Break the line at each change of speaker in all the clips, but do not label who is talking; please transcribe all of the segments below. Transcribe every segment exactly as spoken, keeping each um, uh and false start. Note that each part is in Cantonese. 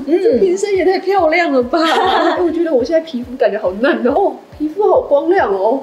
这瓶身也太漂亮了吧！哎，我觉得我现在皮肤感觉好嫩哦，哦，皮肤好光亮哦。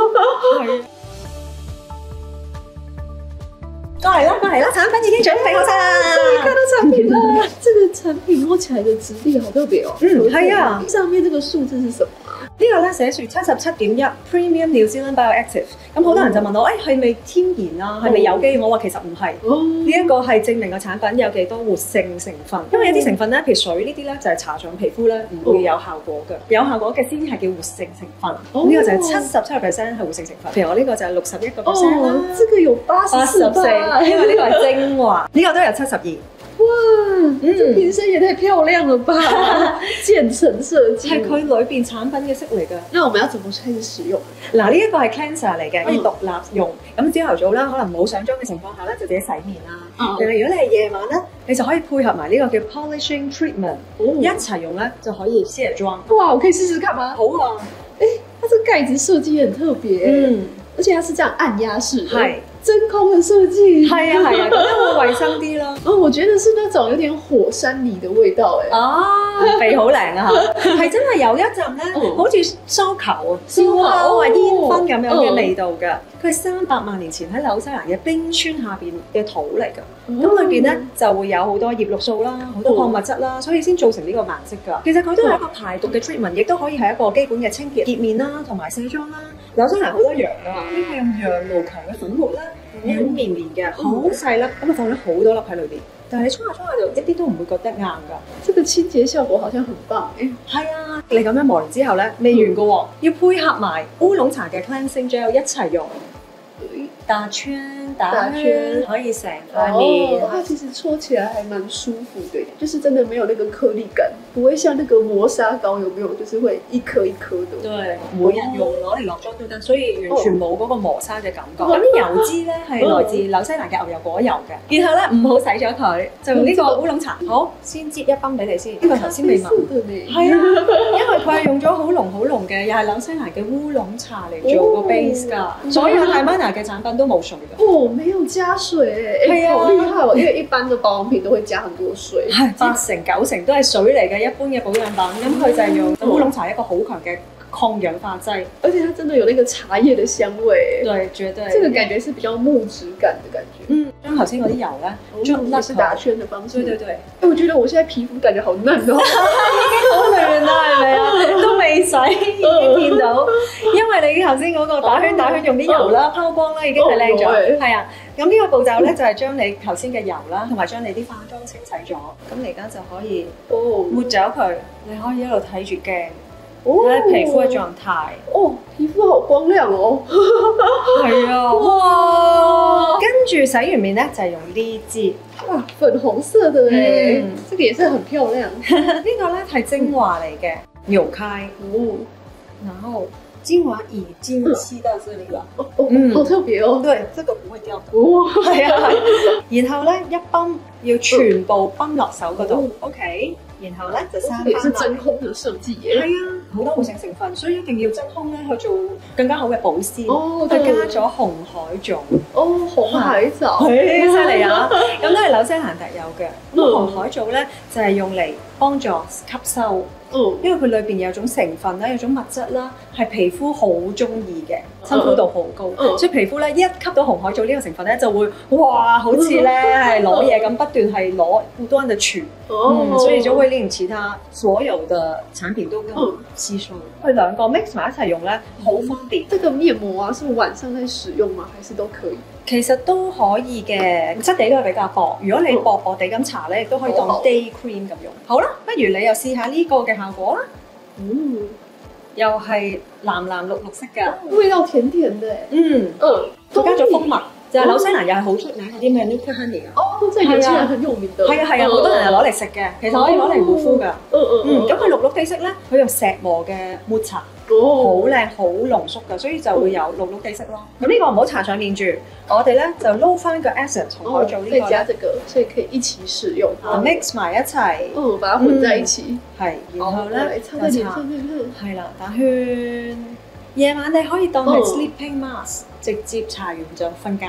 過嚟啦，過嚟啦！產品已經準備好晒啦，
終於看到產品啦！這個產品摸起來的質地好特別哦。
嗯，係啊。
上面這個數字是什麼啊？
呢個咧寫住七十七點一 Premium New Zealand Bioactive。咁好多人就問我，誒係咪天然啊？係咪有機？我話其實唔係。哦。呢一個係證明個產品有幾多活性成分。因為有啲成分咧，譬如水呢啲咧，就係搽上皮膚咧唔會有效果嘅。有效果嘅先係叫活性成分。呢個就係七十七個 percent 係活性成分。譬如我呢個就係六十一個 percent 啦。
哦，這個有八十四吧？
因為呢個係精華，呢個都有七十二。
哇！嗯，這瓶身也太漂亮了吧！漸層設計
係佢裏邊產品嘅色嚟㗎。
那我們要怎麼開始使用？
嗱，呢一個係 cleanser 嚟嘅，可以獨立用。咁朝頭早啦，可能冇上妝嘅情況下咧，就自己洗面啦。但係如果你係夜晚咧，你就可以配合埋呢個叫 polishing treatment，一齊用咧就可以卸妝。
哇！我可以試試看嗎？
好啊！
誒，它這個蓋子設計也很特別。嗯，而且它是這樣按壓式的。係。真空的設計，
係啊係啊，咁樣會衛生啲咯。
哦，我覺得是那種有點火山泥的味道誒。
啊，鼻好靈啊嚇，係真係有一陣咧，好似燒球啊、燒烤啊、煙燻咁樣嘅味道㗎。佢係三百萬年前喺紐西蘭嘅冰川下邊嘅土嚟㗎，咁裏邊咧就會有好多葉綠素啦、好多礦物質啦，所以先造成呢個顏色㗎。其實佢都係一個排毒嘅 treatment，亦都可以係一個基本嘅清潔潔面啦，同埋卸妝啦。紐西蘭好多羊啊，呢個用羊毛強嘅粉末啦。軟綿綿嘅，好細粒，咁啊放咗好多粒喺裏邊。但係你沖下沖下就一啲都唔會覺得硬㗎。
這個清潔效果好像很棒誒。
係啊，你咁樣磨完之後咧，未完㗎喎，要配合埋烏龍茶嘅 cleansing gel 一齊用。打圈打圈可以成塊面。
哦，它其實搓起來還蠻舒服的，就是真的沒有那個顆粒感，不會像那個磨砂膏有沒有，就是會一顆一顆的。
對，每日用攞嚟落妝都得，所以完全冇嗰個磨砂嘅感覺。咁啲油脂咧係來自紐西蘭嘅牛油果油嘅，然後咧唔好洗咗佢，就用呢個烏龍茶。好，先擠一泵俾你先，呢個頭先未聞。係啊，因為佢係用咗好濃好濃嘅，又係紐西蘭嘅烏龍茶嚟做個 base 㗎。所有 Taimana 嘅產品都冇水㗎。
哦，沒有加水誒，係啊，好厲害哦！因為一般嘅保養品都會加很多水，
係八成九成都係水嚟嘅，一般嘅保養品。咁佢就係用烏龍茶一個好強嘅抗氧化劑，
而且它真的有那個茶葉的香味。
對，絕對。
這個感覺是比較木質感的感覺。
嗯，將頭先嗰啲油咧，將
也是打圈的方式。
對對對。
哎，我覺得我現在皮膚感覺好嫩哦，已經
好嫩啦，係咪啊？都未洗已經見到，因為你頭先嗰個打圈打圈用啲油啦、拋光啦，已經係靚咗。係啊，咁呢個步驟咧就係將你頭先嘅油啦，同埋將你啲化妝清洗咗，咁你而家就可以抹走佢。你可以一路睇住鏡。睇皮膚嘅狀態，
哦，皮膚好光亮哦，
係啊，哇！跟住洗完面咧就係用呢支，
哇，粉紅色的誒，這個也是很漂亮。
呢個咧係精華嚟嘅，扭開，哦，然後精華已經黐到這裡啦，
哦哦，好特別哦，
對，這個不會掉的，哦，係啊係，然後咧一泵要全部泵落手嗰度 ，OK。然後咧就生翻。也是真空嘅設計嘅。係啊，好多活性成分，所以一定要真空咧去做更加好嘅保鮮。哦，佢加咗紅海藻。哦，紅海藻，犀利啊！咁都係紐西蘭特有嘅。咁紅海藻咧就係用嚟幫助吸收。嗯，因為佢裏邊有種成分啦，有種物質啦，係皮膚好中意嘅，親膚度好高，所以皮膚咧一吸到紅海藻呢個成分咧，就會哇，好似咧係攞嘢咁，不斷係攞不斷的取，嗯，所以就會令其他所有的產品都更吸收。佢兩個 mix 埋一齊用咧，好方便。
這個面膜啊，是晚上在使用嗎？還是都可以？
其實都可以嘅，質地都係比較薄。如果你薄薄地咁搽咧，亦都可以當 day cream 咁用。好啦，不如你又試下呢個嘅效果啦。嗯，又係藍藍綠綠色㗎，
味道甜甜嘅。嗯
嗯，佢加咗蜂蜜，就係紐西蘭又係好出名嗰啲咩 Nuka Honey 啊。
哦，即係有啲人很有名嘅。
係啊係啊，好多人係攞嚟食嘅，其實可以攞嚟護膚㗎。嗯嗯嗯。咁佢綠綠地色咧，佢用石磨嘅抹茶。好靚好濃縮嘅，所以就會有綠綠地色咯。咁呢個唔好搽上面住，我哋咧就撈翻個 essence 同佢做呢個。
再加這個，所以可以一起使用。
mix 埋一齊，
嗯，把它混在一起。係，
然後咧
就搽。
係啦，打圈。夜晚你可以當係 sleeping mask，直接搽完就瞓覺。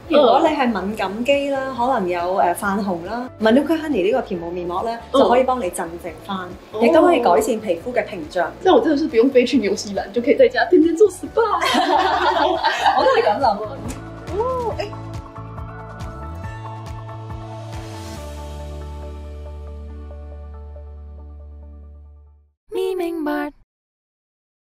如果你係敏感肌啦，可能有誒泛紅啦 Manuka Honey 呢個甜霧面膜咧，就可以幫你鎮靜翻，亦都可以改善皮膚嘅屏障。
這樣我真的是不用飛去紐西蘭，就可以在家天天做 S P A。
我都係咁諗啊。哦，誒。
你明白